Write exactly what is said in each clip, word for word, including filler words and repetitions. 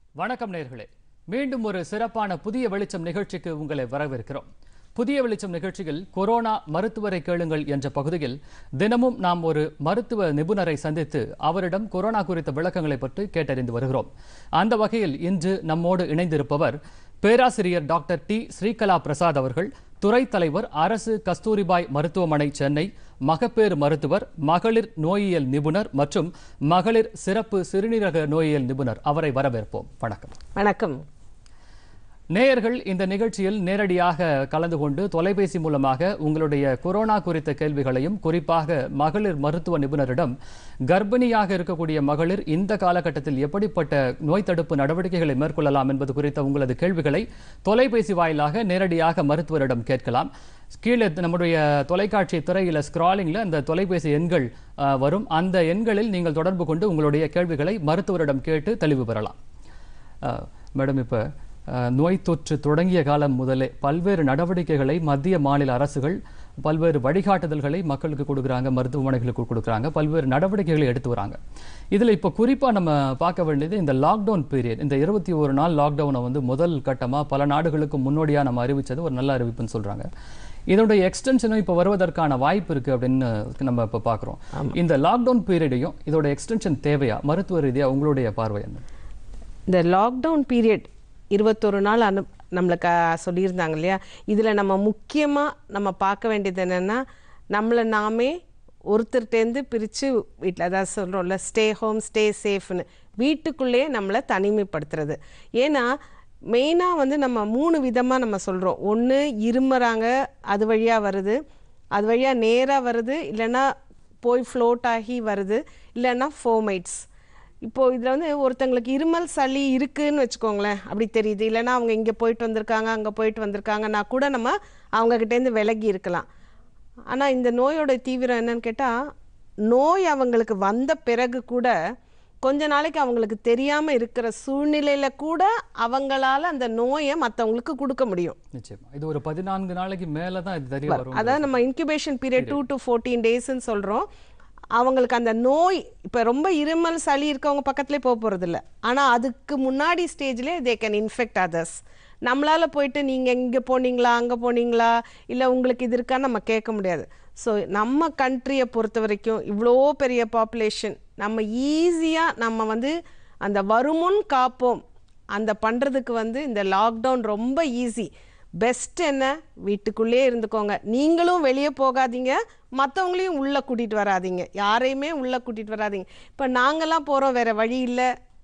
வணக்கம் நேயர்களே, மீண்டும் ஒரு சிறப்பான புதிய வெளிச்சம் நிகழ்ச்சிக்கு உங்களை வரவேற்கிறோம். புதிய வெளிச்சம் நிகழ்ச்சியில் கொரோனா மருத்துவரை கேளுங்கள் என்ற பகுதியில் தினமும் நாம் ஒரு மருத்துவ நிபுணரை சந்தித்து அவரிடம் கொரோனா குறித்த விளக்கங்களை பற்றி கேட்டறிந்து வருகிறோம். அந்த வகையில் இன்று நம்மோடு இணைந்திருப்பவர் பேராசிரியர் டாக்டர் டி ஸ்ரீகலா பிரசாத் அவர்கள், துறை தலைவர், அரசு கஸ்தூரிபாய் மருத்துவமனை, சென்னை, மகப்பேறு மருத்துவர், மகளிர் நோயியல் நிபுணர் மற்றும் மகளிர் சிறப்பு சிறுநீரக நோயியல் நிபுணர். அவரை வரவேற்போம். வணக்கம். வணக்கம். நேயர்கள் இந்த நிகழ்ச்சியில் நேரடியாக கலந்து கொண்டு தொலைபேசி மூலமாக உங்களுடைய கொரோனா குறித்த கேள்விகளையும், குறிப்பாக மகளிர் மருத்துவ நிபுணரிடம் கர்ப்பிணியாக இருக்கக்கூடிய மகளிர் இந்த காலகட்டத்தில் எப்படிப்பட்ட நோய் தடுப்பு நடவடிக்கைகளை மேற்கொள்ளலாம் என்பது குறித்த உங்களது கேள்விகளை தொலைபேசி வாயிலாக நேரடியாக மருத்துவரிடம் கேட்கலாம். கீழே நம்முடைய தொலைக்காட்சி திரையில ஸ்கிராலிங்ல அந்த தொலைபேசி எண்கள் வரும். அந்த எண்களில் நீங்கள் தொடர்பு கொண்டு உங்களுடைய கேள்விகளை மருத்துவரிடம் கேட்டு தெளிவு பெறலாம். மேடம், இப்போ நோய் தொற்று தொடங்கிய காலம் முதலே பல்வேறு நடவடிக்கைகளை மத்திய மாநில அரசுகள் பல்வேறு வழிகாட்டுதல்களை மக்களுக்கு கொடுக்குறாங்க, மருத்துவமனைகளுக்கு கொடுக்குறாங்க, பல்வேறு நடவடிக்கைகளை எடுத்து வராங்க. இதில் இப்போ குறிப்பாக நம்ம பார்க்க வேண்டியது இந்த லாக்டவுன் பீரியட். இந்த இருபத்தி ஒரு நாள் லாக்டவுனை வந்து முதல் கட்டமாக பல நாடுகளுக்கு முன்னோடியாக நம்ம அறிவித்தது ஒரு நல்ல அறிவிப்புன்னு சொல்கிறாங்க. இதனுடைய எக்ஸ்டென்ஷனும் இப்போ வருவதற்கான வாய்ப்பு இருக்குது அப்படின்னு நம்ம இப்போ பார்க்குறோம். இந்த லாக்டவுன் பீரியடையும் இதோட எக்ஸ்டென்ஷன் தேவையா? மருத்துவ ரீதியாக உங்களுடைய பார்வை என்ன? இந்த லாக்டவுன் பீரியட் இருபத்தொரு நாள் அனு நம்மளுக்கு சொல்லியிருந்தாங்க இல்லையா? இதில் நம்ம முக்கியமாக நம்ம பார்க்க வேண்டியது என்னென்னா, நம்மளை நாமே ஒருத்தர்கிட்டேருந்து பிரித்து வீட்டில் அதாவது சொல்கிறோம்ல, ஸ்டே ஹோம் ஸ்டே சேஃப்னு, வீட்டுக்குள்ளேயே நம்மளை தனிமைப்படுத்துறது. ஏன்னா மெயினாக வந்து நம்ம மூணு விதமாக நம்ம சொல்கிறோம். ஒன்று இருமுறாங்க, அது வழியாக வருது, அது வழியாக நேராக வருது, இல்லைன்னா போய் ஃப்ளோட் ஆகி வருது, இல்லைன்னா ஃபோமைட்ஸ். இப்போது இதில் வந்து ஒருத்தங்களுக்கு இருமல் சளி இருக்குதுன்னு வச்சுக்கோங்களேன், அப்படி தெரியுது, இல்லைன்னா அவங்க இங்கே போயிட்டு வந்திருக்காங்க, அங்கே போயிட்டு வந்திருக்காங்கன்னா கூட நம்ம அவங்கக்கிட்டேருந்து விலகி இருக்கலாம். ஆனால் இந்த நோயோட தீவிரம் என்னன்னு கேட்டால், நோய் அவங்களுக்கு வந்த பிறகு கூட கொஞ்ச நாளைக்கு அவங்களுக்கு தெரியாமல் இருக்கிற சூழ்நிலையில் கூட அவங்களால அந்த நோயை மற்றவங்களுக்கு கொடுக்க முடியும். நிச்சயமா இது ஒரு பதினான்கு நாளைக்கு மேலே தான் இது தெரிய வரும். அதாவது நம்ம incubation period two to fourteen டேஸ்ன்னு சொல்கிறோம். அவங்களுக்கு அந்த நோய் இப்போ ரொம்ப இருமல் சளி இருக்கவங்க பக்கத்துலேயே போக போகிறதில்ல. ஆனால் அதுக்கு முன்னாடி ஸ்டேஜ்லேயே தே கேன் இன்ஃபெக்ட் அதர்ஸ். நம்மளால் போயிட்டு நீங்கள் இங்கே போனீங்களா, அங்கே போனீங்களா, இல்லை உங்களுக்கு இது இருக்கான்னு நம்ம கேட்க முடியாது. ஸோ நம்ம கண்ட்ரியை பொறுத்த வரைக்கும் இவ்வளோ பெரிய பாப்புலேஷன், நம்ம ஈஸியாக நம்ம வந்து அந்த வருமுன் காப்போம் அந்த பண்ணுறதுக்கு வந்து இந்த லாக்டவுன் ரொம்ப ஈஸி. பெஸ்ட் என்ன, வீட்டுக்குள்ளே இருந்துக்கோங்க. நீங்களும் வெளியே போகாதீங்க, மற்றவங்களையும் உள்ளே கூட்டிகிட்டு வராதிங்க, யாரையுமே உள்ளே கூட்டிகிட்டு வராதிங்க. இப்போ நாங்கள்லாம் போகிறோம், வேறு வழி இல்லை,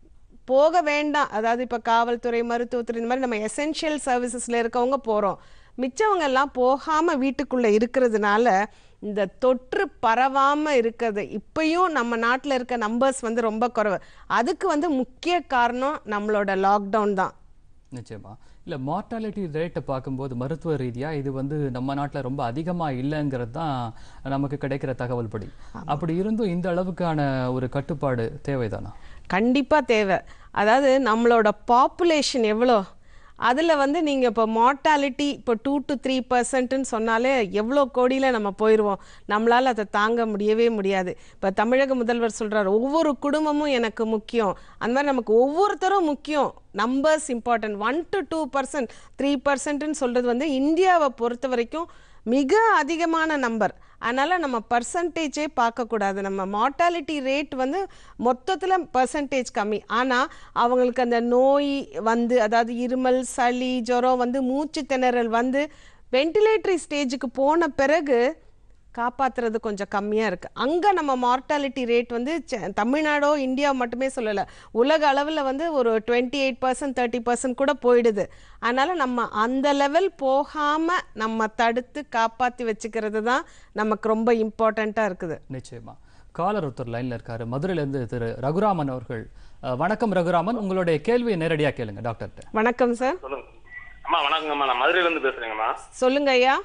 போக வேண்டாம். அதாவது இப்போ காவல்துறை, மருத்துவத்துறை, இந்த மாதிரி நம்ம எசென்ஷியல் சர்வீசஸில் இருக்கவங்க போகிறோம். மிச்சவங்க எல்லாம் போகாமல் வீட்டுக்குள்ளே இருக்கிறதுனால இந்த தொற்று பரவாமல் இருக்கிறது இப்பயும் நம்ம நாட்டில் இருக்க நம்பர்ஸ் வந்து ரொம்ப குறைவு. அதுக்கு வந்து முக்கிய காரணம் நம்மளோட லாக்டவுன் தான். நிச்சயமா இல்லை, மார்டாலிட்டி ரேட்டை பார்க்கும்போது மருத்துவ ரீதியாக இது வந்து நம்ம நாட்டில் ரொம்ப அதிகமாக இல்லைங்கிறது தான் நமக்கு கிடைக்கிற தகவல் படி. அப்படி இருந்தும் இந்த அளவுக்கான ஒரு கட்டுப்பாடு தேவைதானா? கண்டிப்பாக தேவை. அதாவது நம்மளோட பாப்புலேஷன் எவ்வளோ, அதில் வந்து நீங்கள் இப்போ மார்டாலிட்டி இப்போ டூ டு த்ரீ பர்சன்ட்னு சொன்னாலே எவ்வளோ கோடியில் நம்ம போயிடுவோம். நம்மளால் அதை தாங்க முடியவே முடியாது. இப்போ தமிழக முதல்வர் சொல்கிறார், ஒவ்வொரு குடும்பமும் எனக்கு முக்கியம். அந்த மாதிரி நமக்கு ஒவ்வொருத்தரும் முக்கியம். Numbers important. One to two percent three பர்சன்ட்னு சொல்கிறது வந்து இந்தியாவை பொறுத்த வரைக்கும் மிக அதிகமான நம்பர். அதனால் நம்ம பர்சன்டேஜே பார்க்கக்கூடாது. நம்ம மார்டாலிட்டி ரேட் வந்து மொத்தத்தில் பர்சன்டேஜ் கம்மி. ஆனால் அவங்களுக்கு அந்த நோய் வந்து, அதாவது இருமல் சளி ஜுரம் வந்து, மூச்சு திணறல் வந்து வென்டிலேட்டரி ஸ்டேஜுக்கு போன பிறகு காப்பாற்றுறது கொஞ்சம் கம்மியாக இருக்குது. அங்கே நம்ம மார்டாலிட்டி ரேட் வந்து தமிழ்நாடோ இந்தியா மட்டுமே சொல்லலை, உலக அளவில் வந்து ஒரு twenty eight percent thirty percent கூட போயிடுது. அதனால் நம்ம அந்த லெவல் போகாமல் நம்ம தடுத்து காப்பாற்றி வச்சுக்கிறது தான் நமக்கு ரொம்ப இம்பார்ட்டண்ட்டாக இருக்குது. நிச்சயமா. காலர் ஒருத்தர் லைனில் இருக்காரு, மதுரையிலேருந்து திரு ரகுராமன் அவர்கள். வணக்கம் ரகுராமன், உங்களுடைய கேள்வியை நேரடியாக கேளுங்க டாக்டர்கிட்ட. வணக்கம் சார். சொல்லுங்க அம்மா. வணக்கங்கம்மா, நான் மதுரையிலேருந்து பேசுகிறேங்கம்மா. சொல்லுங்க ஐயா.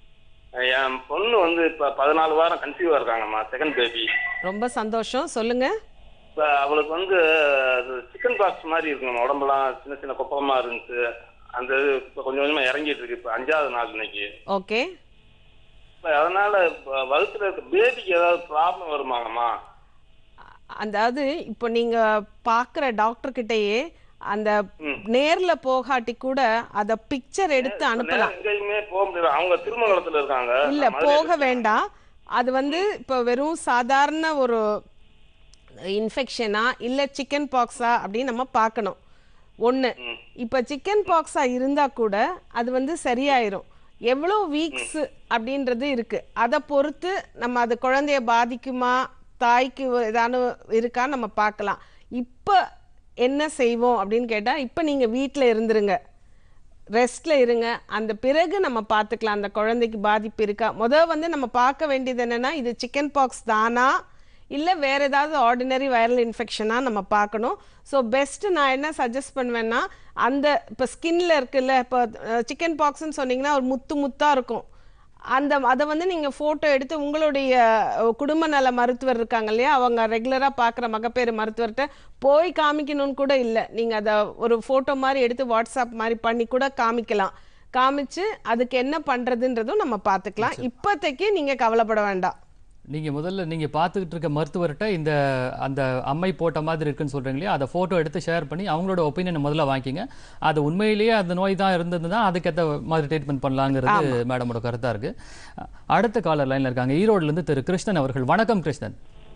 என் பொண்ணு வந்து இப்போ பதினாலு வாரம் கன்சீவாக இருக்காங்கம்மா, செகண்ட் பேபி. ரொம்ப சந்தோஷம், சொல்லுங்க. இப்போ அவளுக்கு வந்து சிக்கன் பாக்ஸ் மாதிரி இருக்குங்கம்மா, உடம்புலாம் சின்ன சின்ன கொப்பகமாக இருந்துச்சு. அந்த இது இப்போ கொஞ்சம் கொஞ்சமாக இறங்கிட்டு இருக்கு. இப்போ அஞ்சாவது நாள் இன்னைக்கு. ஓகே. இப்போ அதனால வகுத்துல இருக்க பேபிக்கு ஏதாவது ப்ராப்ளம் வருமாங்கம்மா? அதாவது இப்போ நீங்கள் பார்க்குற டாக்டர்கிட்டயே அந்த நேர்ல போகாட்டி கூட அத பிக்சர் எடுத்து அனுப்பலாம். எங்கேயுமே போக முடியல, அவங்க திருமங்கலத்துல இருக்காங்க. இல்ல போக வேண்டாம். அது வந்து இப்போ வெறும் சாதாரண ஒரு இன்ஃபெக்ஷனா இல்ல சிக்கன் பாக்ஸா அப்படின்னு நம்ம பார்க்கணும். ஒன்று, இப்போ சிக்கன் பாக்ஸா இருந்தா கூட அது வந்து சரியாயிரும். எவ்வளோ வீக்ஸ் அப்படின்றது இருக்கு, அதை பொறுத்து நம்ம அது குழந்தைய பாதிக்குமா தாய்க்கு ஏதானு இருக்கான்னு நம்ம பார்க்கலாம். இப்போ என்ன செய்வோம் அப்படின்னு கேட்டால், இப்போ நீங்கள் வீட்டில் இருந்துருங்க, ரெஸ்ட்ல இருங்க, அந்த பிறகு நம்ம பார்த்துக்கலாம் அந்த குழந்தைக்கு பாதிப்பு இருக்கா. முதல் வந்து நம்ம பார்க்க வேண்டியது என்னன்னா, இது சிக்கன் பாக்ஸ் தானா இல்லை வேற ஏதாவது ஆர்டினரி வைரல் இன்ஃபெக்ஷனா நம்ம பார்க்கணும். ஸோ பெஸ்ட் நான் என்ன சஜஸ்ட் பண்ணுவேன்னா, அந்த இப்போ ஸ்கின்ல இருக்குல்ல, இப்போ சிக்கன் பாக்ஸ்ன்னு சொன்னீங்கன்னா ஒரு முத்து முத்தாக இருக்கும், அந்த அதை வந்து நீங்கள் ஃபோட்டோ எடுத்து உங்களுடைய குடும்ப நல மருத்துவர் இருக்காங்க இல்லையா, அவங்க ரெகுலராக பார்க்குற மகப்பேறு மருத்துவர்கிட்ட போய் காமிக்கணும்னு கூட இல்லை, நீங்கள் அதை ஒரு ஃபோட்டோ மாதிரி எடுத்து வாட்ஸ்அப் மாதிரி பண்ணி கூட காமிக்கலாம். காமிச்சு அதுக்கு என்ன பண்ணுறதுன்றதும் நம்ம பார்த்துக்கலாம். இப்போதைக்கு நீங்கள் கவலைப்பட வேண்டாம். நீங்கள் முதல்ல நீங்கள் பார்த்துக்கிட்டு இருக்க மருத்துவர்கிட்ட இந்த அந்த அம்மை போட்ட மாதிரி இருக்குன்னு சொல்கிறீங்களே, அதை ஃபோட்டோ எடுத்து ஷேர் பண்ணி அவங்களோட ஒப்பீனியனை முதல்ல வாங்கிக்கிங்க. அது உண்மையிலேயே அந்த நோய் தான் இருந்ததுன்னா அதுக்கேற்ற மாதிரி ட்ரீட்மெண்ட் பண்ணலாங்கிறது மேடமோட கருத்தாக இருக்குது. அடுத்த காலர் லைனில் இருக்காங்க, ஈரோடுலேருந்து திரு கிருஷ்ணன் அவர்கள். வணக்கம் கிருஷ்ணன்.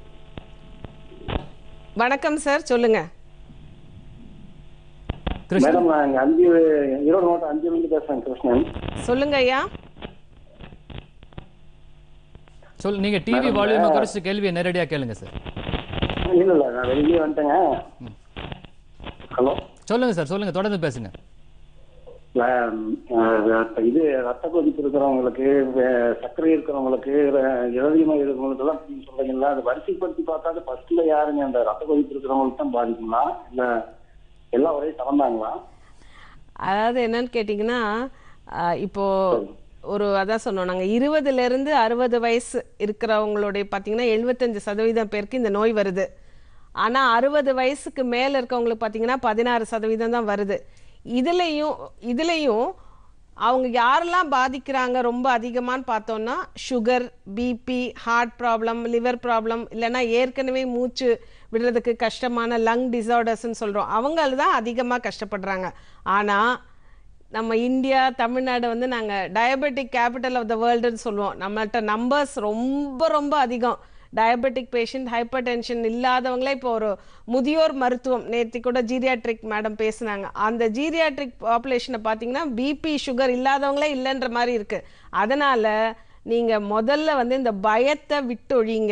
வணக்கம் சார், சொல்லுங்க. மேடம், நான் அஞ்சு ஈரோடு மாவட்டம் அஞ்சுலேருந்து பேசுகிறேன் கிருஷ்ணன். சொல்லுங்க ஐயா. சொல் நீங்க டிவி வால்யூமை குறைச்சு கேள்வியை நேரடியாக கேளுங்க சார். இல்லை இல்லை நான் வெளியே வந்துட்டேங்க. ஹலோ சொல்லுங்க சார், சொல்லுங்க, தொடர்ந்து பேசுங்க. இது ரத்த கொதிப்பு இருக்கிறவங்களுக்கு, சர்க்கரை இருக்கிறவங்களுக்கு, இளதியமாக இருக்கிறவங்களுக்கு எல்லாம் சொல்றீங்களா, அது வரிசைப்படுத்தி பார்த்தா ஃபர்ஸ்ட்ல யாருங்க அந்த ரத்த கொதிப்பு இருக்கிறவங்களுக்கு தான் பாதிக்குங்களா இல்லை எல்லா வரையும் சமந்தாங்களா? அதாவது என்னன்னு கேட்டிங்கன்னா, இப்போ ஒரு அதான் சொன்னோம், நாங்கள் இருபதுலேருந்து அறுபது வயசு இருக்கிறவங்களுடைய பார்த்தீங்கன்னா எழுபத்தஞ்சு சதவீதம் பேருக்கு இந்த நோய் வருது. ஆனால் அறுபது வயசுக்கு மேலே இருக்கவங்களுக்கு பார்த்தீங்கன்னா பதினாறு சதவீதம் தான் வருது. இதுலேயும் இதுலேயும் அவங்க யாரெல்லாம் பாதிக்கிறாங்க ரொம்ப அதிகமானு பார்த்தோன்னா, sugar, BP, heart problem, liver problem, இல்லைன்னா ஏற்கனவே மூச்சு விடுறதுக்கு கஷ்டமான லங் டிசார்டர்ஸ்ன்னு சொல்கிறோம், அவங்கள தான் அதிகமாக கஷ்டப்படுறாங்க. ஆனால் நம்ம இந்தியா, தமிழ்நாடு வந்து நாங்கள் டயபெட்டிக் கேபிட்டல் ஆஃப் த வேர்ல்டுன்னு சொல்லுவோம். நம்மள்கிட்ட நம்பர்ஸ் ரொம்ப ரொம்ப அதிகம். டயபெட்டிக் பேஷண்ட், ஹைப்பர் டென்ஷன் இல்லாதவங்களே இப்போ ஒரு முதியோர் மருத்துவம், நேற்று கூட ஜீரியாட்ரிக் மேடம் பேசுனாங்க, அந்த ஜீரியாட்ரிக் பாப்புலேஷனை பார்த்தீங்கன்னா பிபி சுகர் இல்லாதவங்களே இல்லைன்ற மாதிரி இருக்குது. அதனால் நீங்கள் முதல்ல வந்து இந்த பயத்தை விட்டொழிங்க,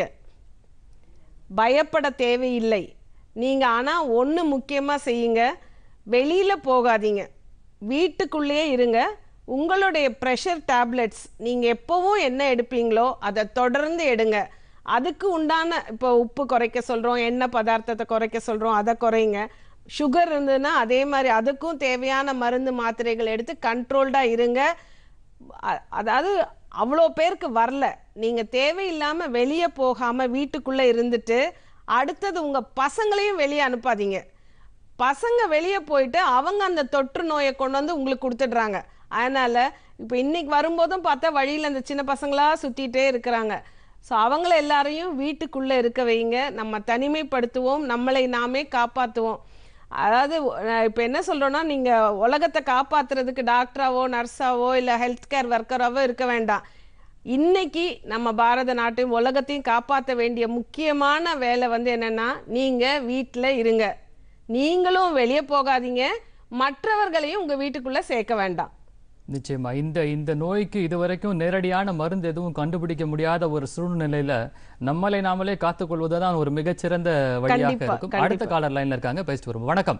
பயப்பட தேவையில்லை நீங்கள். ஆனால் ஒன்று முக்கியமாக செய்யுங்க, வெளியில் போகாதீங்க, வீட்டுக்குள்ளேயே இருங்க. உங்களுடைய ப்ரெஷர் டேப்லெட்ஸ் நீங்கள் எப்போவும் என்ன எடுப்பீங்களோ அதை தொடர்ந்து எடுங்க. அதுக்கு உண்டான இப்போ உப்பு குறைக்க சொல்கிறோம், எண்ணெய் பதார்த்தத்தை குறைக்க சொல்கிறோம், அதை குறைங்க. சுகர் இருந்ததுன்னா அதே மாதிரி அதுக்கும் தேவையான மருந்து மாத்திரைகள் எடுத்து கண்ட்ரோல்டாக இருங்க. அதாவது அவ்வளோ பேருக்கு வரல, நீங்கள் தேவையில்லாமல் வெளியே போகாமல் வீட்டுக்குள்ளே இருந்துட்டு அடுத்தது உங்கள் பசங்களையும் வெளியே அனுப்பாதீங்க. பசங்க வெளியே போயிட்டு அவங்க அந்த தொற்று நோயை கொண்டு வந்து உங்களுக்கு கொடுத்துடுறாங்க. அதனால் இப்போ இன்னைக்கு வரும்போதும் பார்த்தா வழியில் அந்த சின்ன பசங்களாக சுற்றிகிட்டே இருக்கிறாங்க. ஸோ அவங்கள எல்லாரையும் வீட்டுக்குள்ளே இருக்க வைங்க. நம்ம தனிமைப்படுத்துவோம், நம்மளை நாமே காப்பாற்றுவோம். அதாவது இப்போ என்ன சொல்கிறோன்னா, நீங்கள் உலகத்தை காப்பாற்றுறதுக்கு டாக்டராவோ நர்ஸாவோ இல்லை ஹெல்த் கேர் ஒர்க்கராவோ இருக்க வேண்டாம். இன்னைக்கு நம்ம பாரத நாட்டையும் உலகத்தையும் காப்பாற்ற வேண்டிய முக்கியமான வேலை வந்து என்னென்னா, நீங்கள் வீட்டில் இருங்க, நீங்களும் வெளியே போகாதீங்க, மற்றவர்களையும் உங்கள் வீட்டுக்குள்ளே சேர்க்க வேண்டாம். நிச்சயமா இந்த இந்த நோய்க்கு இதுவரைக்கும் நேரடியான மருந்து எதுவும் கண்டுபிடிக்க முடியாத ஒரு சூழ்நிலையில நம்மளை நாமளே காத்துக்கொள்வதுதான் ஒரு மிகச்சிறந்த வழியாக இருக்கும். அடுத்த காலர் லைன்ல இருக்காங்க, பேசிட்டு வருவோம். வணக்கம்.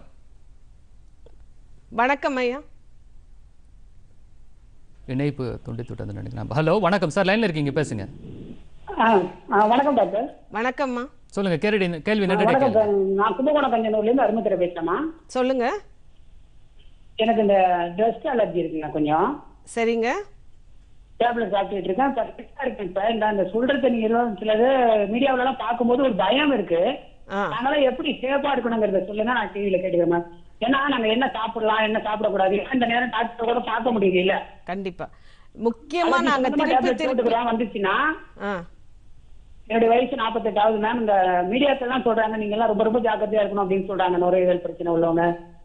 வணக்கம் ஐயா. இணைப்பு துண்டித்துட்டது நினைக்கிறேன். ஹலோ, வணக்கம் சார், லைன்ல இருக்கீங்க, பேசுங்க. வணக்கம் டாக்டர். வணக்கம்மா, சொல்லுங்க. கேள்வி கேள்வி நான் கும்பகோணம் கஞ்சனூர்ல இருந்து அருமத்திர பேசுறேம்மா. சொல்லுங்க. எனக்கு இந்த டஸ்ட் அலர்ஜி இருக்குங்க கொஞ்சம். சரிங்க. டேப்லெட் சாப்பிட்டுட்டு இருக்கேன். இருக்கேன் சார். இந்த சொல்றது நீங்க சிலது மீடியாவில எல்லாம் பார்க்கும்போது ஒரு பயம் இருக்கு. அதனால எப்படி சேஃபா இருக்கணுங்கிறத சொல்லுங்க, நான் டிவியில கேட்டுக்கிறேன். ஏன்னா நாங்க என்ன சாப்பிடலாம் என்ன சாப்பிடக்கூடாது இந்த நேரம் டாக்டர் கூட பார்க்க முடியல. கண்டிப்பா முக்கியமா நாங்க திருப்பி திருப்பி வந்துச்சுன்னா, என்னுடைய வயசு நாற்பத்தெட்டு ஆகுது மேம். இந்த மீடியாக்கள் எல்லாம் சொல்றாங்க நீங்க எல்லாம் ரொம்ப ரொம்ப ஜாக்கிரதையா இருக்கணும் அப்படின்னு சொல்றாங்க, நுரையீரல் பிரச்சனை உள்ளவங்க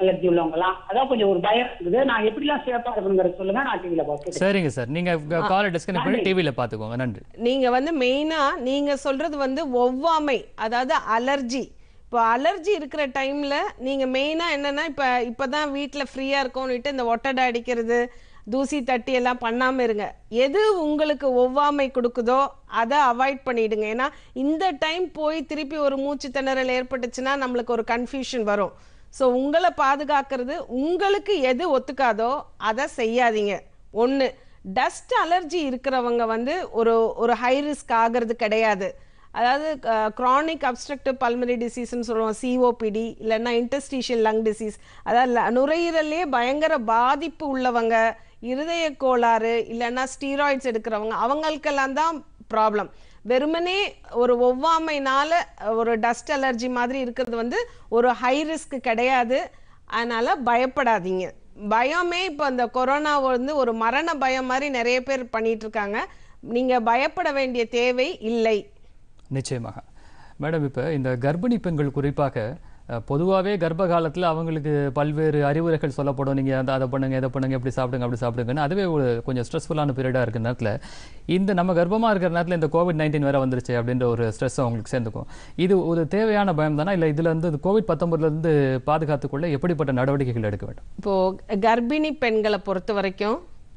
அலர்ஜி உள்ளவங்கலாம் அதான் கொஞ்சம் ஒரு பயம் இருக்குது. நான் எப்படிலாம் சேஃபா இருக்கணுங்கிறத சொல்லுங்க, நான் டிவியில பார்த்து. சரிங்க சார், நீங்க காலை டிஸ்கனெக்ட் பண்ணி டிவியில பாத்துக்கோங்க. நன்றி. நீங்க வந்து மெயினா நீங்க சொல்றது வந்து ஒவ்வாமை, அதாவது அலர்ஜி. இப்போ அலர்ஜி இருக்கிற டைம்ல நீங்க மெயினா என்னன்னா இப்ப இப்பதான் வீட்டுல ஃப்ரீயா இருக்கோம்னுட்டு இந்த ஒட்டடை அடிக்கிறது, தூசி தட்டி எல்லாம் பண்ணாம இருங்க. எது உங்களுக்கு ஒவ்வாமை கொடுக்குதோ அதை அவாய்ட் பண்ணிடுங்க. ஏன்னா இந்த டைம் போய் திருப்பி ஒரு மூச்சு திணறல் ஏற்பட்டுச்சுன்னா நம்மளுக்கு ஒரு கன்ஃபியூஷன் வரும். ஸோ உங்களை பாதுகாக்கிறது, உங்களுக்கு எது ஒத்துக்காதோ அதை செய்யாதீங்க. ஒன்று, டஸ்ட் அலர்ஜி இருக்கிறவங்க வந்து ஒரு ஒரு ஹை ரிஸ்க் ஆகிறது கிடையாது. அதாவது க்ரானிக் அப்ஸ்ட்ரக்டிவ் பல்மனரி டிசீஸ்ன்னு சொல்லுவோம், சிஓபிடி, இல்லைன்னா இன்டர்ஸ்டீஷியல் லங் டிசீஸ், அதாவது நுரையீரல்லே பயங்கர பாதிப்பு உள்ளவங்க, இருதய கோளாறு இல்லைன்னா ஸ்டீராய்ட்ஸ் எடுக்கிறவங்க, அவங்களுக்கெல்லாம் தான் ப்ராப்ளம். வெறுமனே ஒரு ஒவ்வாமைனால ஒரு டஸ்ட் அலர்ஜி மாதிரி இருக்கிறது வந்து ஒரு ஹை ரிஸ்க் கிடையாது. அதனால பயப்படாதீங்க. பயமே இப்போ இந்த கொரோனா வந்து ஒரு மரண பயம் மாதிரி நிறைய பேர் பண்ணிட்டு இருக்காங்க. நீங்க பயப்பட வேண்டிய தேவை இல்லை. நிச்சயமாக மேடம், இப்போ இந்த கர்ப்பிணி பெண்கள் குறிப்பாக பொதுவாகவே கர்ப்ப காலத்தில் அவங்களுக்கு பல்வேறு அறிவுரைகள் சொல்லப்படும். நீங்கள் அந்த அதை பண்ணுங்க, இதை பண்ணுங்க, எப்படி சாப்பிடுங்க, அப்படி சாப்பிடுங்கன்னு. அதுவே ஒரு கொஞ்சம் ஸ்ட்ரெஸ்ஃபுல்லான பீரியடாக இருக்கிற நேரத்தில் இந்த நம்ம கர்ப்பமாக இருக்கிற நேரத்தில் இந்த கோவிட் நைன்டீன் வேறு வந்துருச்சு அப்படின்ற ஒரு ஸ்ட்ரெஸ் அவங்களுக்கு சேர்ந்துக்கும். இது ஒரு தேவையான பயம் தானே, இல்லை இதில் வந்து கோவிட் பத்தொன்பதுலேருந்து பாதுகாத்துக்கொள்ள எப்படிப்பட்ட நடவடிக்கைகள் எடுக்க வேண்டும்? இப்போது கர்ப்பிணி பெண்களை பொறுத்த வரைக்கும்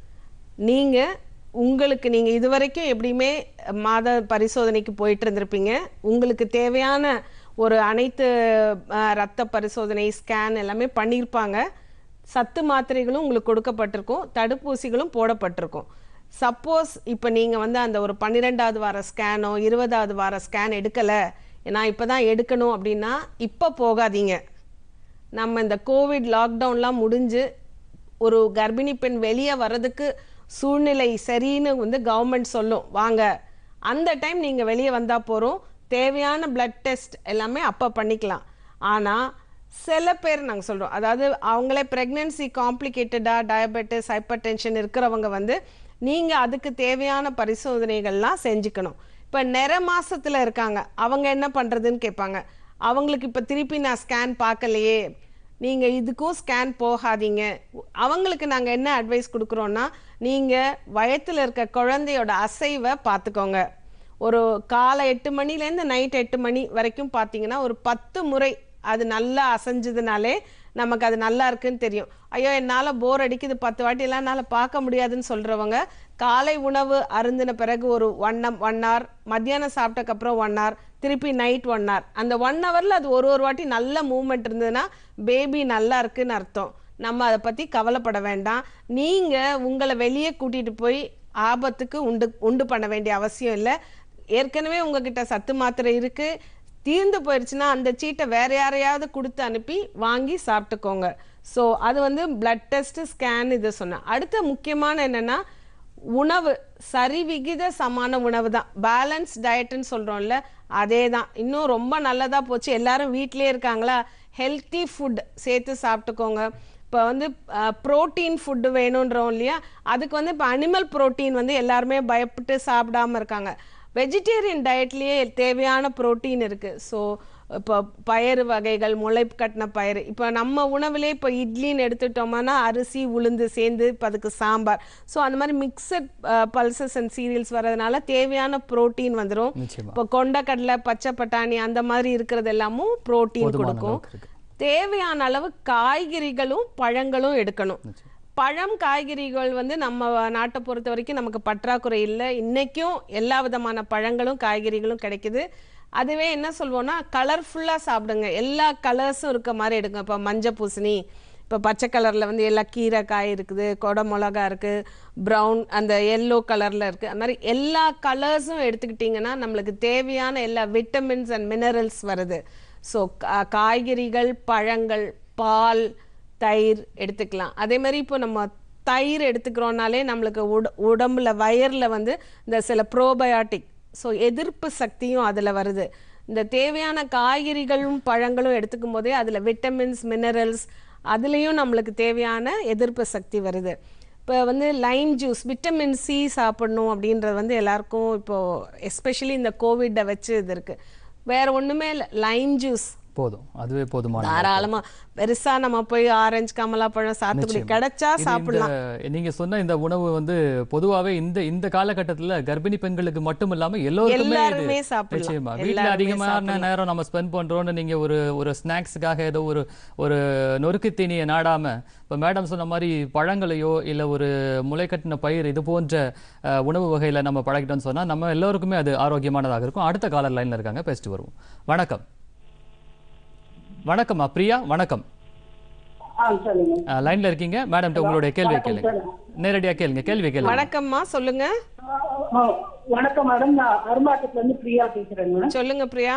நீங்கள் உங்களுக்கு நீங்கள் இது வரைக்கும் எப்படியுமே மாத பரிசோதனைக்கு போயிட்டு இருந்திருப்பீங்க. உங்களுக்கு தேவையான ஒரு அனைத்து ரத்த பரிசோதனை, ஸ்கேன் எல்லாமே பண்ணியிருப்பாங்க. சத்து மாத்திரைகளும் உங்களுக்கு கொடுக்கப்பட்டிருக்கும், தடுப்பூசிகளும் போடப்பட்டிருக்கும். சப்போஸ் இப்போ நீங்கள் வந்து அந்த ஒரு பன்னிரெண்டாவது வார ஸ்கேனோ இருபதாவது வார ஸ்கேன் எடுக்கலை, நான் இப்போ தான் எடுக்கணும் அப்படின்னா இப்போ போகாதீங்க. நம்ம இந்த கோவிட் லாக்டவுன்லாம் முடிஞ்சு ஒரு கர்ப்பிணி பெண் வெளியே வர்றதுக்கு சூழ்நிலை சரின்னு வந்து கவர்மெண்ட் சொல்லும், வாங்க, அந்த டைம் நீங்கள் வெளியே வந்தால் போகிறோம். தேவையான பிளட் டெஸ்ட் எல்லாமே அப்போ பண்ணிக்கலாம். ஆனால் சில பேர் நாங்கள் சொல்கிறோம், அதாவது அவங்களே ப்ரெக்னென்சி காம்ப்ளிகேட்டடாக டயபெட்டிஸ், ஹைப்பர் டென்ஷன் இருக்கிறவங்க வந்து நீங்கள் அதுக்கு தேவையான பரிசோதனைகள்லாம் செஞ்சுக்கணும். இப்போ நிற மாசத்துல இருக்காங்க, அவங்க என்ன பண்ணுறதுன்னு கேட்பாங்க. அவங்களுக்கு இப்போ திருப்பி நான் ஸ்கேன் பார்க்கலையே, நீங்கள் இதுக்கும் ஸ்கேன் போகாதீங்க. அவங்களுக்கு நாங்கள் என்ன அட்வைஸ் கொடுக்குறோன்னா, நீங்கள் வயத்தில் இருக்க குழந்தையோட அசைவை பார்த்துக்கோங்க. ஒரு காலை எட்டு மணிலேருந்து நைட் எட்டு மணி வரைக்கும் பார்த்தீங்கன்னா ஒரு பத்து முறை அது நல்லா அசைஞ்சதுனாலே நமக்கு அது நல்லா இருக்குன்னு தெரியும். ஐயோ என்னால் போர் அடிக்குது, பத்து வாட்டியெல்லாம் என்னால் பார்க்க முடியாதுன்னு சொல்கிறவங்க காலை உணவு அருந்தின பிறகு ஒரு ஒன் ஒன் ஹவர், மத்தியானம் சாப்பிட்டக்கப்புறம் ஒன் ஹவர், திருப்பி நைட் ஒன் ஹவர், அந்த ஒன் ஹவரில் அது ஒரு ஒரு வாட்டி நல்ல மூவ்மெண்ட் இருந்ததுன்னா பேபி நல்லா இருக்குன்னு அர்த்தம். நம்ம அதை பற்றி கவலைப்பட வேண்டாம். நீங்கள் உங்களை வெளியே கூட்டிகிட்டு போய் ஆபத்துக்கு உண்டு உண்டு பண்ண வேண்டிய அவசியம் இல்லை. ஏற்கனவே உங்ககிட்ட சத்து மாத்திரை இருக்குது, தீர்ந்து போயிடுச்சுன்னா அந்த சீட்டை வேற யாரையாவது கொடுத்து அனுப்பி வாங்கி சாப்பிட்டுக்கோங்க. ஸோ அது வந்து பிளட் டெஸ்ட், ஸ்கேன் இது சொன்னேன். அடுத்த முக்கியமான என்னென்னா உணவு, சரிவிகித சமான உணவு தான், பேலன்ஸ் டயட்டுன்னு சொல்கிறோம்ல, அதே தான். இன்னும் ரொம்ப நல்லதாக போச்சு, எல்லாரும் வீட்டிலே இருக்காங்களா, ஹெல்த்தி ஃபுட் சேர்த்து சாப்பிட்டுக்கோங்க. இப்போ வந்து ப்ரோட்டீன் ஃபுட்டு வேணுன்றோம் இல்லையா, அதுக்கு வந்து இப்போ அனிமல் ப்ரோட்டீன் வந்து எல்லாருமே பயப்பட்டு சாப்பிடாமல் இருக்காங்க. வெஜிடேரியன் டயட்லேயே தேவையான ப்ரோட்டீன் இருக்குது. ஸோ இப்போ பயிறு வகைகள், முளை கட்டின பயிறு, இப்போ நம்ம உணவுலே இப்போ இட்லின்னு எடுத்துட்டோம்னா அரிசி உளுந்து சேர்ந்து இப்போ அதுக்கு சாம்பார், ஸோ அந்த மாதிரி மிக்சட் பல்சஸ் அண்ட் சீரியல்ஸ் வர்றதுனால தேவையான ப்ரோட்டீன் வந்துடும். இப்போ கொண்டக்கடலை, பச்சை பட்டாணி அந்த மாதிரி இருக்கிறது எல்லாமும் ப்ரோட்டீன் கொடுக்கும். தேவையான அளவு காய்கறிகளும் பழங்களும் எடுக்கணும். பழம், காய்கறிகள் வந்து நம்ம நாட்டை பொறுத்த வரைக்கும் நமக்கு பற்றாக்குறை இல்லை. இன்றைக்கும் எல்லா விதமான பழங்களும் காய்கறிகளும் கிடைக்குது. அதுவே என்ன சொல்வோன்னா கலர்ஃபுல்லாக சாப்பிடுங்க, எல்லா கலர்ஸும் இருக்க மாதிரி எடுங்க. இப்போ மஞ்சள் பூசணி, இப்போ பச்சை கலரில் வந்து எல்லா கீரை காய் இருக்குது, கொடை மிளகா இருக்குது, ப்ரௌன் அந்த எல்லோ கலரில் இருக்குது. அது மாதிரி எல்லா கலர்ஸும் எடுத்துக்கிட்டிங்கன்னா நம்மளுக்கு தேவையான எல்லா விட்டமின்ஸ் அண்ட் மினரல்ஸ் வருது. ஸோ காய்கறிகள், பழங்கள், பால், தயிர் எடுத்துக்கலாம். அதே மாதிரி இப்போ நம்ம தயிர் எடுத்துக்கிறோன்னாலே நம்மளுக்கு உட உடம்புல வயரில் வந்து இந்த சில ப்ரோபயாட்டிக், ஸோ எதிர்ப்பு சக்தியும் அதில் வருது. இந்த தேவையான காய்கறிகளும் பழங்களும் எடுத்துக்கும் போதே அதில் விட்டமின்ஸ், மினரல்ஸ், அதுலேயும் நம்மளுக்கு தேவையான எதிர்ப்பு சக்தி வருது. இப்போ வந்து லைம் ஜூஸ், விட்டமின் சி சாப்பிடணும் அப்படின்றது வந்து எல்லாருக்கும் இப்போது எஸ்பெஷலி இந்த கோவிட்டை வச்சு இது இருக்குது. வேறு ஒன்றுமே இல்லை, லைம் ஜூஸ் போதும், அதுவே போதுமான. தாராளமா பெருசா நம்ம போய் ஆரஞ்சு, கமலாப்பழம், சாத்துக்குடி கிடைச்சா சாப்பிடலாம். நீங்க சொன்ன இந்த உணவு வந்து பொதுவாவே இந்த இந்த காலகட்டத்துல கர்ப்பிணி பெண்களுக்கு மட்டும் இல்லாம எல்லோருக்குமே எல்லாருமே சாப்பிடலாம். நிச்சயமா வீட்டுல அதிகமான நேரம் நம்ம ஸ்பெண்ட் பண்றோம்னு நீங்க ஒரு ஒரு ஸ்நாக்ஸுக்காக ஏதோ ஒரு ஒரு நொறுக்கு தீனியை நாடாம இப்போ மேடம் சொன்ன மாதிரி பழங்களையோ இல்லை ஒரு முளைக்கட்டின பயிர் இது போன்ற உணவு வகையில நம்ம பழகிட்டோம்னு சொன்னா நம்ம எல்லோருக்குமே அது ஆரோக்கியமானதாக இருக்கும். அடுத்த காலர் லைன்ல இருக்காங்க, பேசிட்டு வருவோம். வணக்கம். வணக்கம்மா பிரியா, வணக்கம். லைன்ல இருக்கீங்க மேடம், உங்களுடைய கேள்வி கேளுங்க. நேரடியா கேளுங்க, கேள்வி கேளுங்க. வணக்கம்மா, சொல்லுங்க. வணக்கம் மேடம், நான் அரும்பாக்கத்துல இருந்து பிரியா பேசுறேங்க. சொல்லுங்க பிரியா.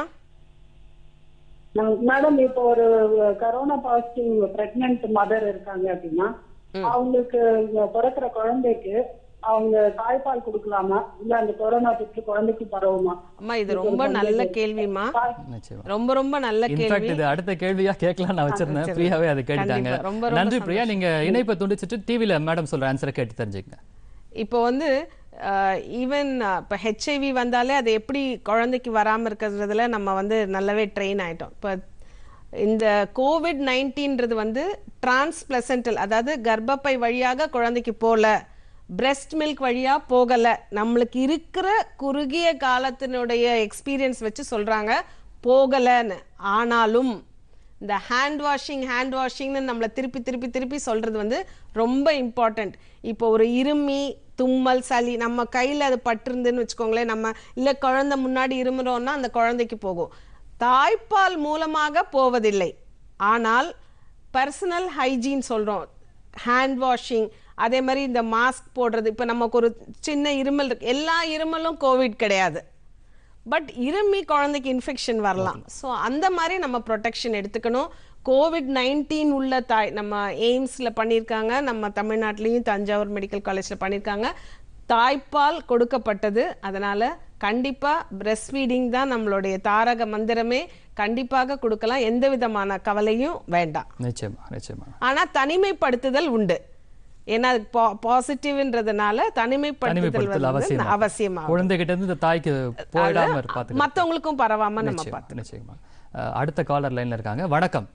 மேடம், இப்போ ஒரு கரோனா பாசிட்டிவ் பிரெக்னன்ட் மதர் இருக்காங்க அப்படின்னா அவங்களுக்கு பிறக்கிற குழந்தைக்கு அவங்க தாய்ப்பால் கொடுக்கலாமா, இல்ல அந்த கொரோனா தொற்று குழந்தைக்கு பரவுமா? அம்மா இது ரொம்ப நல்ல கேள்விமா, ரொம்ப ரொம்ப நல்ல கேள்வி. இது அடுத்த கேள்வியா கேட்கலாம் நான் வச்சிருந்தேன், பிரியாவே அதை கேட்டுட்டாங்க. நன்றி பிரியா. நீங்க இணைப்பை துண்டிச்சிட்டு டிவில மேடம் சொல்ற ஆன்சரை கேட்டு தெரிஞ்சுக்கங்க. இப்போ வந்து ஈவன் இப்போ ஹெச்ஐவி வந்தாலே அது எப்படி குழந்தைக்கு வராமல் இருக்கிறதுல நம்ம வந்து நல்லாவே ட்ரெயின் ஆகிட்டோம். இப்போ இந்த கோவிட் நைன்டீன்றது வந்து டிரான்ஸ்பிளசன்டல், அதாவது கர்ப்பப்பை வழியாக குழந்தைக்கு போகல, பிரெஸ்ட் மில்க் வழியாக போகலை. நம்மளுக்கு இருக்கிற குறுகிய காலத்தினுடைய எக்ஸ்பீரியன்ஸ் வச்சு சொல்கிறாங்க போகலைன்னு. ஆனாலும் இந்த ஹேண்ட் வாஷிங் ஹேண்ட் வாஷிங்னு நம்மளை திருப்பி திருப்பி திருப்பி சொல்கிறது வந்து ரொம்ப இம்பார்ட்டண்ட். இப்போ ஒரு இருமி, தும்மல், சளி நம்ம கையில் அது பட்டிருந்துன்னு வச்சுக்கோங்களேன், நம்ம இல்லை குழந்தை முன்னாடி இருமுறோன்னா அந்த குழந்தைக்கு போகும். தாய்ப்பால் மூலமாக போவதில்லை. ஆனால் பர்சனல் ஹைஜீன் சொல்கிறோம், ஹேண்ட் வாஷிங், அதே மாதிரி இந்த மாஸ்க் போடுறது. இப்போ நமக்கு ஒரு சின்ன இருமல் இருக்கு, எல்லா இருமலும் கோவிட் கிடையாது, பட் இருமி குழந்தைக்கு இன்ஃபெக்ஷன் வரலாம். ஸோ அந்த மாதிரி நம்ம ப்ரொடெக்ஷன் எடுத்துக்கணும். கோவிட் நைன்டீன் உள்ள தாய் நம்ம எய்ம்ஸில் பண்ணியிருக்காங்க, நம்ம தமிழ்நாட்டிலையும் தஞ்சாவூர் மெடிக்கல் காலேஜில் பண்ணியிருக்காங்க. தாய்ப்பால் கொடுக்கப்பட்டது. அதனால் கண்டிப்பாக பிரெஸ்ட் ஃபீடிங் தான் நம்மளுடைய தாரக மந்திரமே. கண்டிப்பாக கொடுக்கலாம், எந்த விதமான கவலையும் வேண்டாம். நிச்சயமா நிச்சயமா. ஆனால் தனிமைப்படுத்துதல் உண்டு. ஏன்னா பாசிட்டிவ்ன்றதுனால தனிமைப்படுத்துதல் அவசியமா. குழந்தைகிட்ட இருந்து இந்த தாய்க்கு போயிடாம பார்த்து மற்றவங்களுக்கும் பரவாம நம்ம பார்த்து. நிச்சயமா. அடுத்த காலர் லைன்ல இருக்காங்க. வணக்கம்.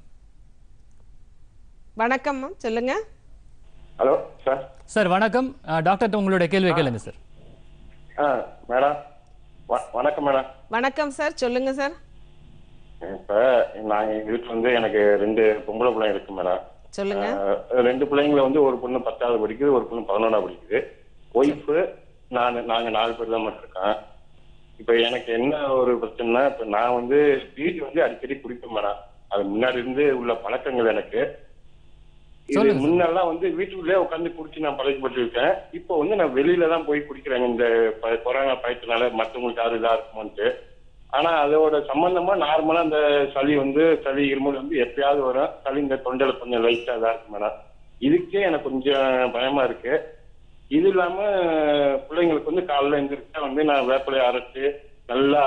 வணக்கம், சொல்லுங்க. Hello sir. சார் வணக்கம். டாக்டர் உங்களுடைய கேள்வி கேளுங்க சார். மேடம் வணக்கம். மேடம் வணக்கம் சார், சொல்லுங்க சார். இப்ப நான் எங்க வீட்டுல வந்து எனக்கு ரெண்டு பொம்பளை பிள்ளைங்க இருக்கு மேடம். சொல்லுங்க. ரெண்டு பிள்ளைங்களை வந்து ஒரு பொண்ணு பத்தாவது படிக்குது, ஒரு பொண்ணு பதினொன்றாவது படிக்குது. ஒய்ஃபு நான் நாங்க நாலு பேர் தான் மட்டும் இருக்கோம். இப்ப எனக்கு என்ன ஒரு பிரச்சனைனா, இப்ப நான் வந்து வீட்டு வந்து அடிக்கடி குடிப்பேன் மேடம். அது முன்னாடி இருந்து உள்ள பழக்கங்கள் எனக்கு. இது முன்னெல்லாம் வந்து வீட்டுக்குள்ளே உட்காந்து குடிச்சு நான் பழக்கப்பட்டு இருக்கேன். இப்போ வந்து நான் வெளியில தான் போய் குடிக்கிறேன், இந்த கொரோனா பயத்தினால மற்றவங்களுக்கு யாரும் இதா இருக்குமோன்ட்டு. ஆனா அதோட சம்பந்தமா நார்மலா இந்த சளி வந்து சளி இருமல் வந்து எப்பயாவது வரும். சளி இந்த தொண்டையில கொஞ்சம் லைட்டா இதா இருக்கு மேடம். இதுக்கே எனக்கு கொஞ்சம் பயமா இருக்கு. இது இல்லாம பிள்ளைங்களுக்கு வந்து காலைல எழுந்திரிச்சா வந்து நான் வேப்பிலையை அரைச்சு நல்லா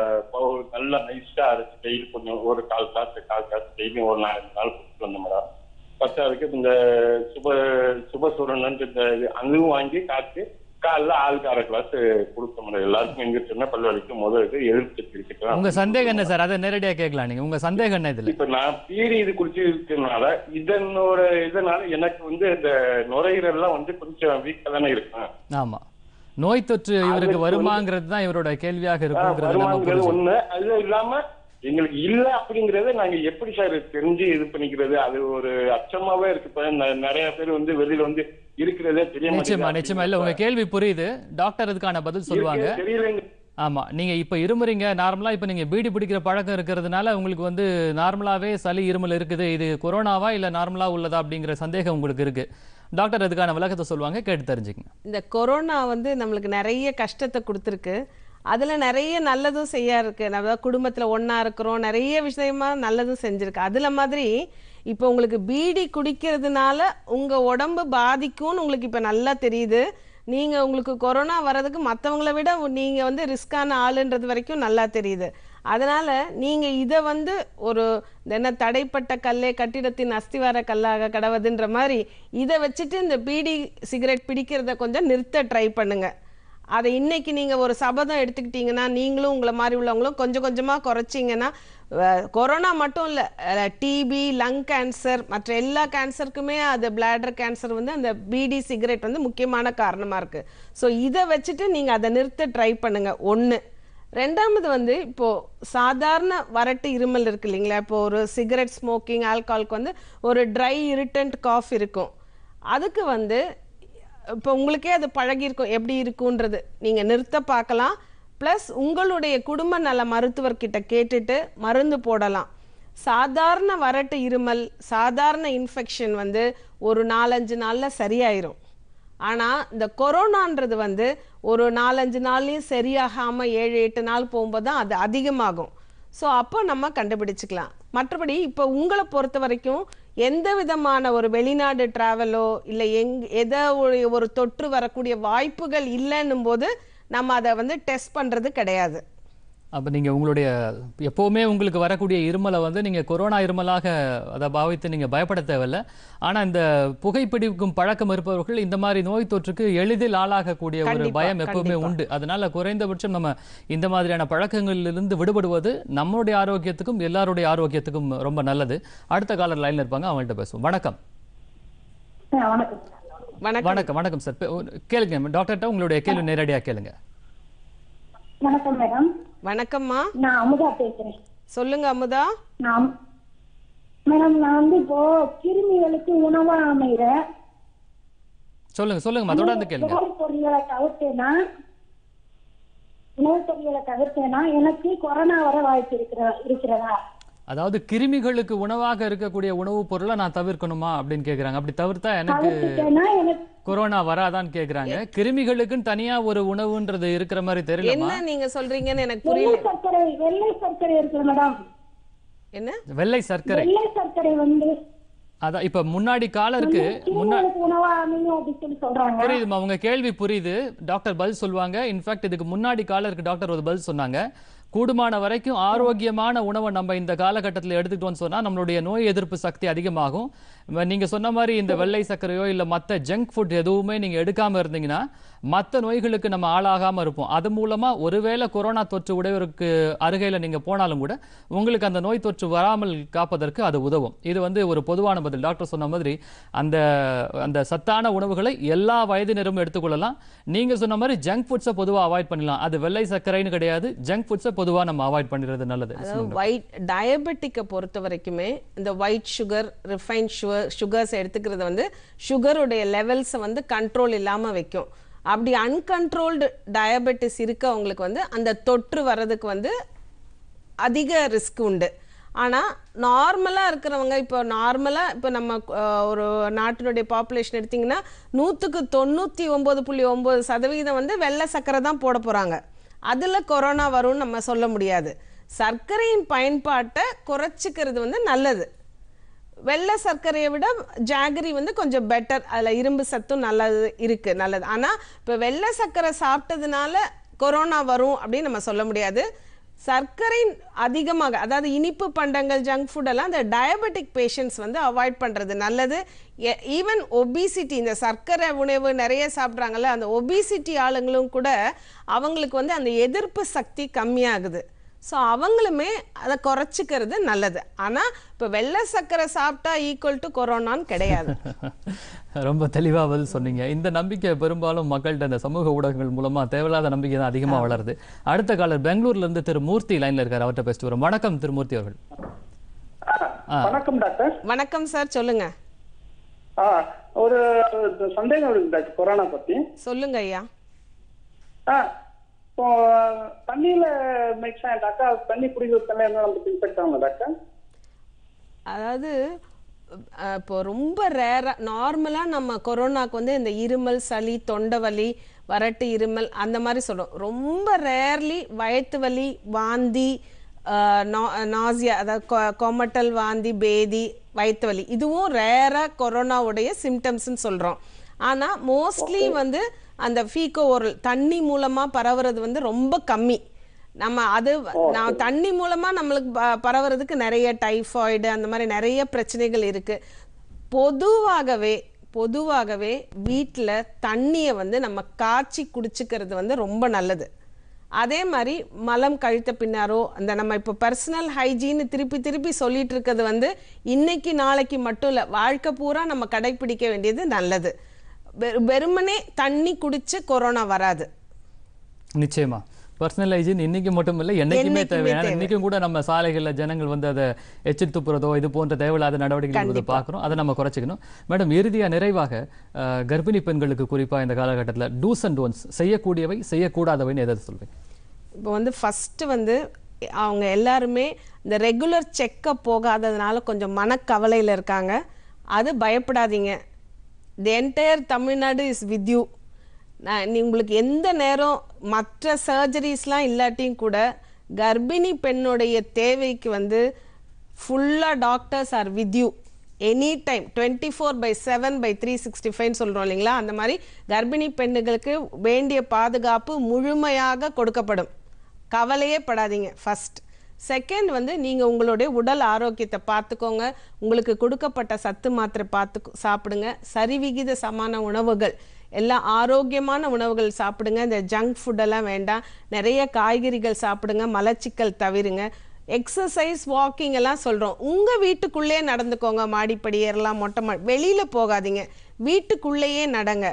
நல்லா நைஸா அரைச்சு டெய்லி கொஞ்சம் ஒரு கால் காசு கால் காசு டெய்லியும் ஒரு நாலு நாள் கொடுத்துட்டு வந்தேன் மேடம். பத்தாவதுக்கு இந்த சுப சுபசூரன் இந்த அதுவும் வாங்கி காய்ச்சி காலைல ஆளுக்கு அரை கிளாஸ் கொடுக்க முடியும். எல்லாருக்கும் எங்க சொன்னா பல்வழிக்கு முதல் இது எதிர்த்து இருக்கலாம். உங்க சந்தேகம் என்ன சார்? அதை நேரடியா கேட்கலாம். நீங்க உங்க சந்தேகம் என்ன இதுல? இப்ப நான் பீடி இது குடிச்சு இருக்கிறதுனால இதனோட இதனால எனக்கு வந்து இந்த நுரையீரல்லாம் வந்து கொஞ்சம் வீக்கா தானே இருக்கும். ஆமா, நோய் தொற்று இவருக்கு வருமாங்கிறது தான் இவரோட கேள்வியாக இருக்கும். ஒண்ணு அது இல்லாம எங்களுக்கு இல்ல அப்படிங்கறத நாங்க எப்படி சார் தெரிஞ்சு இது பண்ணிக்கிறது? அது ஒரு அச்சமாவே இருக்கு. இப்ப நிறைய பேர் வந்து வெளியில வந்து இருக்கிறதே தெரிய நிச்சயமா நிச்சயமா இல்ல. உங்க கேள்வி புரியுது. டாக்டர் அதுக்கான பதில் சொல்லுவாங்க. ஆமா, நீங்க இப்ப இருமுறீங்க நார்மலா. இப்ப நீங்க பீடி பிடிக்கிற பழக்கம் இருக்கிறதுனால உங்களுக்கு வந்து நார்மலாவே சளி இருமல் இருக்குது. இது கொரோனாவா இல்ல நார்மலா உள்ளதா அப்படிங்கிற சந்தேகம் உங்களுக்கு இருக்கு. டாக்டர் அதுக்கான விளக்கத்தை சொல்லுவாங்க, கேட்டு தெரிஞ்சுக்கங்க. இந்த கொரோனா வந்து நம்மளுக்கு நிறைய கஷ்டத்தை கொடுத்துருக்கு. அதில் நிறைய நல்லதும் செய்ய இருக்கு. நம்ம குடும்பத்தில் ஒன்றா இருக்கிறோம், நிறைய விஷயமா நல்லதும் செஞ்சுருக்கு. அதில் மாதிரி இப்போ உங்களுக்கு பீடி குடிக்கிறதுனால உங்கள் உடம்பு பாதிக்கும்னு உங்களுக்கு இப்போ நல்லா தெரியுது. நீங்கள் உங்களுக்கு கொரோனா வர்றதுக்கு மற்றவங்கள விட நீங்கள் வந்து ரிஸ்கான ஆளுன்றது வரைக்கும் நல்லா தெரியுது. அதனால் நீங்கள் இதை வந்து ஒரு என்ன தடைப்பட்ட கல்லே கட்டிடத்தின் அஸ்திவார கல்லாக கடவுதுன்ற மாதிரி இதை வச்சுட்டு இந்த பீடி சிகரெட் பிடிக்கிறத கொஞ்சம் நிறுத்த ட்ரை பண்ணுங்கள். அதை இன்னைக்கு நீங்கள் ஒரு சபதம் எடுத்துக்கிட்டீங்கன்னா நீங்களும் உங்களை மாதிரி உள்ளவங்களும் கொஞ்சம் கொஞ்சமாக குறைச்சிங்கன்னா கொரோனா மட்டும் இல்லை, டிபி, லங் கேன்சர், மற்ற எல்லா கேன்சருக்குமே அது பிளாடர் கேன்சர் வந்து அந்த பீடி சிகரெட் வந்து முக்கியமான காரணமாக இருக்குது. ஸோ இதை வச்சுட்டு நீங்கள் அதை நிறுத்த ட்ரை பண்ணுங்கள். ஒன்று. ரெண்டாவது வந்து இப்போது சாதாரண வறட்டு இருமல் இருக்கு இல்லைங்களா, இப்போ ஒரு சிகரெட் ஸ்மோக்கிங், ஆல்கஹாலுக்கு வந்து ஒரு ட்ரை இரிட்டன்ட் காஃப் இருக்கும். அதுக்கு வந்து இப்போ உங்களுக்கே அது பழகிருக்கும் எப்படி இருக்குன்றது, நீங்கள் நிறுத்த பார்க்கலாம். ப்ளஸ் உங்களுடைய குடும்ப நல மருத்துவர்கிட்ட கேட்டுட்டு மருந்து போடலாம். சாதாரண வறட்டு இருமல், சாதாரண இன்ஃபெக்ஷன் வந்து ஒரு நாலஞ்சு நாளில் சரியாயிரும். ஆனால் இந்த கொரோனான்றது வந்து ஒரு நாலஞ்சு நாள்லையும் சரியாகாமல் ஏழு எட்டு நாள் போகும்போது தான் அது அதிகமாகும். ஸோ அப்போ நம்ம கண்டுபிடிச்சிக்கலாம். மற்றபடி இப்போ உங்களை பொறுத்த வரைக்கும் எந்த விதமான ஒரு வெளிநாடு ட்ராவலோ இல்லை எங் எதை ஒரு தொற்று வரக்கூடிய வாய்ப்புகள் இல்லைன்னும் போது நம்ம அதை வந்து டெஸ்ட் பண்ணுறது கிடையாது. அப்போ நீங்கள் உங்களுடைய எப்போவுமே உங்களுக்கு வரக்கூடிய இருமலை வந்து நீங்கள் கொரோனா இருமலாக அதை பாவித்து நீங்கள் பயப்பட தேவையில்லை. ஆனால் இந்த புகைப்பிடிக்கும் பழக்கம் இருப்பவர்கள் இந்த மாதிரி நோய் தொற்றுக்கு எளிதில் ஆளாகக்கூடிய ஒரு பயம் எப்பவுமே உண்டு. அதனால குறைந்தபட்சம் நம்ம இந்த மாதிரியான பழக்கங்களிலிருந்து விடுபடுவது நம்மளுடைய ஆரோக்கியத்துக்கும் எல்லாருடைய ஆரோக்கியத்துக்கும் ரொம்ப நல்லது. அடுத்த காலர் லைன்ல இருப்பாங்க, அவங்கள்ட்ட பேசுவோம். வணக்கம். வணக்கம். வணக்கம் சார், கேளுங்க டாக்டர்கிட்ட உங்களுடைய கேள்வி நேரடியாக கேளுங்க. வணக்கம் மேடம். வணக்கம்மா, நான் அமுதா பேசுறேன். சொல்லுங்க அமுதா. நான் மேடம் நான் வந்து இப்போ கிருமிகளுக்கு உணவா அமைகிற சொல்லுங்க சொல்லுங்கம்மா, தொடர்ந்து கேளுங்க. உணவுப் பொருள்களை தவிர்த்தேன்னா உணவுப் பொருள்களை தவிர்த்தேன்னா எனக்கு கொரோனா வர வாய்ப்பு இருக்கிற இருக்கிறதா? அதாவது கிருமிகளுக்கு உணவாக இருக்கக்கூடிய உணவுப் பொருளை நான் தவிர்க்கணுமா அப்படின்னு கேக்குறாங்க. அப்படி தவிர்த்தா எனக்கு கொரோனா வராதான்னு கேக்குறாங்க. கிருமிகளுக்குன்னு தனியா ஒரு உணவுன்றது இருக்கிற மாதிரி தெரியல. என்ன நீங்க சொல்றீங்கன்னு எனக்கு புரியல. சர்க்கரை, வெள்ளை சர்க்கரை இருக்கு மேடம். என்ன வெள்ளை சர்க்கரை? வெள்ளை சர்க்கரை வந்து அதான் இப்ப முன்னாடி காலருக்கு புரியுதுமா, உங்க கேள்வி புரியுது. டாக்டர் பதில் சொல்லுவாங்க. இன்ஃபேக்ட் இதுக்கு முன்னாடி காலருக்கு டாக்டர் ஒரு பதில் சொன்னாங்க. கூடுமான வரைக்கும் ஆரோக்கியமான உணவை நம்ம இந்த காலகட்டத்தில் எடுத்துக்கிட்டோம்னு சொன்னால் நம்மளுடைய நோய் எதிர்ப்பு சக்தி அதிகமாகும். நீங்கள் சொன்ன மாதிரி இந்த வெள்ளை சர்க்கரையோ இல்லை மற்ற ஜங்க் ஃபுட் எதுவுமே நீங்கள் எடுக்காமல் இருந்தீங்கன்னா மற்ற நோய்களுக்கு நம்ம ஆளாகாமல் இருப்போம். அது மூலமாக ஒருவேளை கொரோனா தொற்று உடையவருக்கு அருகையில் நீங்கள் போனாலும் கூட உங்களுக்கு அந்த நோய் தொற்று வராமல் காப்பதற்கு அது உதவும். இது வந்து ஒரு பொதுவான பதில். டாக்டர் சொன்ன மாதிரி அந்த அந்த சத்தான உணவுகளை எல்லா வயதினரும் எடுத்துக்கொள்ளலாம். நீங்கள் சொன்ன மாதிரி ஜங்க் ஃபுட்ஸை பொதுவாக அவாய்ட் பண்ணலாம். அது வெள்ளை சர்க்கரைன்னு கிடையாது, ஜங்க் ஃபுட்ஸை பொதுவாக நம்ம அவாய்ட் பண்ணிடுறது நல்லது. ஒயிட் டயபெட்டிக்கை பொறுத்த வரைக்குமே இந்த white sugar, refine sugar sugars எடுத்துக்கிறது வந்து சுகருடைய லெவல்ஸை வந்து கண்ட்ரோல் இல்லாமல் வைக்கும். அப்படி அன்கண்ட்ரோல்டு டயபெட்டிஸ் இருக்கவங்களுக்கு வந்து அந்த தொற்று வர்றதுக்கு வந்து அதிக ரிஸ்க் உண்டு. ஆனால் நார்மலாக இருக்கிறவங்க, இப்போ நார்மலாக இப்போ நம்ம ஒரு நாட்டினுடைய பாப்புலேஷன் எடுத்திங்கன்னா நூற்றுக்கு தொண்ணூற்றி ஒம்பது புள்ளி ஒம்பது சதவீதம் வந்து வெள்ளை சர்க்கரை தான் போட போகிறாங்க. அதில் கொரோனா வரும்னு நம்ம சொல்ல முடியாது. சர்க்கரையின் பயன்பாட்டை குறைச்சிக்கிறது வந்து நல்லது. வெள்ளை சர்க்கரையை விட ஜாகரி வந்து கொஞ்சம் பெட்டர், அதில் இரும்பு சத்தும் நல்லது இருக்குது, நல்லது. ஆனால் இப்போ வெள்ளை சர்க்கரை சாப்பிட்டதுனால கொரோனா வரும் அப்படின்னு நம்ம சொல்ல முடியாது. சர்க்கரை அதிகமாக, அதாவது இனிப்பு பண்டங்கள், ஜங்க் ஃபுட்டெல்லாம் இந்த டயபெட்டிக் பேஷண்ட்ஸ் வந்து அவாய்ட் பண்ணுறது நல்லது. ஈவன் ஒபிசிட்டி, இந்த சர்க்கரை உணவு நிறைய சாப்பிட்றாங்கல்ல, அந்த ஒபிசிட்டி ஆளுங்களும் கூட அவங்களுக்கு வந்து அந்த எதிர்ப்பு சக்தி கம்மியாகுது. ஸோ அவங்களுமே அதை குறைச்சிக்கிறது நல்லது. ஆனால் இப்போ வெள்ளை சர்க்கரை சாப்பிட்டா ஈக்குவல் டு கொரோனான்னு கிடையாது. ரொம்ப தெளிவாக பதில் சொன்னீங்க. இந்த நம்பிக்கை பெரும்பாலும் மக்கள்கிட்ட இந்த சமூக ஊடகங்கள் மூலமாக தேவையில்லாத நம்பிக்கை தான் அதிகமாக வளருது. அடுத்த காலர் பெங்களூர்ல இருந்து திரு மூர்த்தி லைன்ல இருக்காரு, அவர்கிட்ட பேசிட்டு வரோம். வணக்கம் திரு மூர்த்தி அவர்கள். வணக்கம் டாக்டர். வணக்கம் சார், சொல்லுங்க. ஒரு சந்தேகம் இருக்கு டாக்டர் கொரோனா பத்தி. சொல்லுங்க ஐயா. இப்போ தண்ணியில மிக்ஸ் ஆயிட்டாக்கா தண்ணி குடிக்கிறதுல என்ன நமக்கு இன்ஃபெக்ட் ஆகும் டாக்டர்? அதாவது இப்போ ரொம்ப ரேரா நார்மலாக நம்ம கொரோனாக்கு வந்து இந்த இருமல், சளி, தொண்டை வலி, வறட்டு இருமல் அந்த மாதிரி சொல்கிறோம். ரொம்ப ரேர்லி வயிற்று வலி, வாந்தி, நாசியா, அதாவது கொமட்டல், வாந்தி, பேதி, வயிற்று வலி, இதுவும் ரேராக கொரோனாவுடைய சிம்டம்ஸ்ன்னு சொல்கிறோம். ஆனால் மோஸ்ட்லி வந்து அந்த ஃபீக்கோ ஓரல் தண்ணி மூலமாக பரவுறது வந்து ரொம்ப கம்மி. நம்ம அது நான் தண்ணி மூலமாக நம்மளுக்கு ப பரவுறதுக்கு நிறைய டைஃபாய்டு அந்த மாதிரி நிறைய பிரச்சனைகள் இருக்குது. பொதுவாகவே பொதுவாகவே வீட்டில் தண்ணியை வந்து நம்ம காய்ச்சி குடிச்சுக்கிறது வந்து ரொம்ப நல்லது. அதே மாதிரி மலம் கழித்த பின்னாரோ அந்த நம்ம இப்போ பர்சனல் ஹைஜீன் திருப்பி திருப்பி சொல்லிட்டு இருக்கிறது வந்து இன்னைக்கு நாளைக்கு மட்டும் இல்லை, வாழ்க்கை பூரா நம்ம கடைப்பிடிக்க வேண்டியது நல்லது. வெறுமனே தண்ணி குடிச்சு கொரோனா வராது. நிச்சயமா பர்சனல் ஹைஜீன் இன்னைக்கு மட்டும் இல்லை, என்னைக்குமே தேவையான. இன்னைக்கும் கூட நம்ம சாலைகளில் ஜனங்கள் வந்து அதை எச்சி துப்புறதோ இது போன்ற தேவையில்லாத நடவடிக்கைகள் பார்க்குறோம். அதை நம்ம குறைச்சிக்கணும். மேடம், இறுதியாக நிறைவாக கர்ப்பிணி பெண்களுக்கு குறிப்பாக இந்த காலகட்டத்தில் டூஸ் அண்ட் டோன்ஸ், செய்யக்கூடியவை செய்யக்கூடாதவைன்னு எதை சொல்வீங்க? இப்போ வந்து ஃபஸ்ட்டு வந்து அவங்க எல்லாருமே இந்த ரெகுலர் செக்கப் போகாததுனால கொஞ்சம் மனக்கவலையில் இருக்காங்க. அது பயப்படாதீங்க. The entire Tamil Nadu is with you. நான் நீ உங்களுக்கு எந்த நேரம் மற்ற சர்ஜரிஸ்லாம் இல்லாட்டியும் கூட கர்ப்பிணி பெண்ணுடைய தேவைக்கு வந்து ஃபுல்லாக doctors are with you any time, twenty four by seven by three sixty ஃபைவ்னு சொல்கிறோம் இல்லைங்களா? அந்த மாதிரி கர்ப்பிணி பெண்ணுகளுக்கு வேண்டிய பாதுகாப்பு முழுமையாக கொடுக்கப்படும். கவலையே படாதீங்க. ஃபஸ்ட். செகண்ட் வந்து நீங்கள் உங்களுடைய உடல் ஆரோக்கியத்தை பார்த்துக்கோங்க. உங்களுக்கு கொடுக்கப்பட்ட சத்து மாத்திரை பார்த்து சாப்பிடுங்க. சரிவிகித சமான உணவுகள், எல்லாம் ஆரோக்கியமான உணவுகள் சாப்பிடுங்க. இந்த ஜங்க் ஃபுட்டெல்லாம் வேண்டாம். நிறைய காய்கறிகள் சாப்பிடுங்க. மலச்சிக்கல் தவிருங்க. எக்ஸசைஸ், வாக்கிங் எல்லாம் சொல்கிறோம். உங்கள் வீட்டுக்குள்ளேயே நடந்துக்கோங்க. மாடிப்படி ஏறலாம், மொட்டை மா வெளியில் போகாதீங்க, வீட்டுக்குள்ளேயே நடங்க.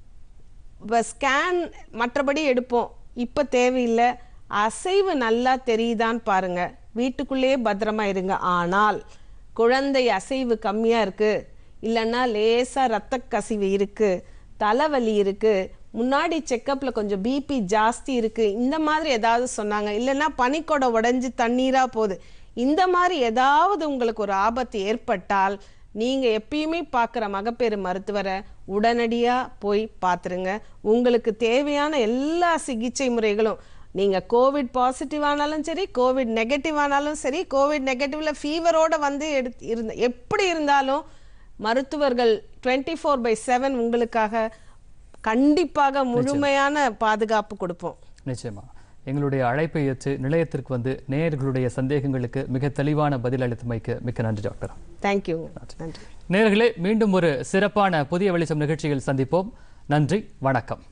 இப்போ ஸ்கேன் மற்றபடி எடுப்போம், இப்போ தேவையில்லை. அசைவு நல்லா தெரியுதான்னு பாருங்க. வீட்டுக்குள்ளேயே பத்திரமா இருங்க. ஆனால் குழந்தை அசைவு கம்மியாக இருக்குது, இல்லைன்னா லேசாக ரத்த கசிவு இருக்குது, தலைவலி இருக்குது, முன்னாடி செக்கப்பில் கொஞ்சம் பிபி ஜாஸ்தி இருக்குது, இந்த மாதிரி ஏதாவது சொன்னாங்க, இல்லைன்னா பனிக்கொடை உடஞ்சி தண்ணீராக போகுது, இந்த மாதிரி ஏதாவது உங்களுக்கு ஒரு ஆபத்து ஏற்பட்டால் நீங்கள் எப்பயுமே பார்க்குற மகப்பேறு மருத்துவரை உடனடியாக போய் பார்த்துருங்க. உங்களுக்கு தேவையான எல்லா சிகிச்சை முறைகளும், நீங்கள் கோவிட் பாசிட்டிவ் ஆனாலும் சரி, கோவிட் நெகட்டிவ் ஆனாலும் சரி, கோவிட் நெகட்டிவ்ல ஃபீவரோடு வந்து எடுத்து இருந்த எப்படி இருந்தாலும் மருத்துவர்கள் டுவெண்ட்டி ஃபோர் பை செவன் உங்களுக்காக கண்டிப்பாக முழுமையான பாதுகாப்பு கொடுப்போம். நிச்சயமா. எங்களுடைய அழைப்பை ஏற்று நிலையத்திற்கு வந்து நேயர்களுடைய சந்தேகங்களுக்கு மிக தெளிவான பதில் அளித்தமைக்கு மிக்க நன்றி டாக்டர். தேங்க்யூ. நன்றி நேயர்களே, மீண்டும் ஒரு சிறப்பான புதிய வெளிச்சம் நிகழ்ச்சியில் சந்திப்போம். நன்றி, வணக்கம்.